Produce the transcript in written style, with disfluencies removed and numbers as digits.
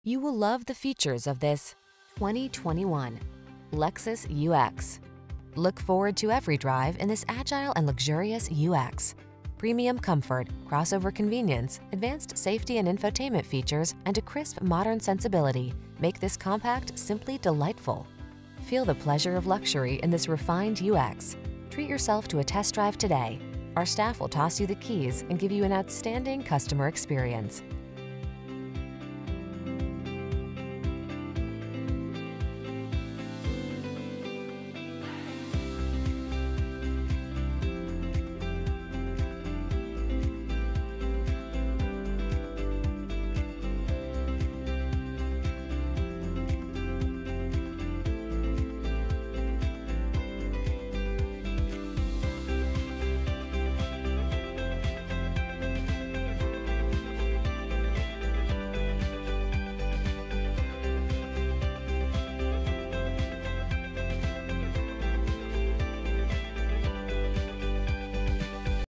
You will love the features of this 2021 Lexus UX. Look forward to every drive in this agile and luxurious UX. Premium comfort, crossover convenience, advanced safety and infotainment features, and a crisp modern sensibility make this compact simply delightful. Feel the pleasure of luxury in this refined UX. Treat yourself to a test drive today. Our staff will toss you the keys and give you an outstanding customer experience.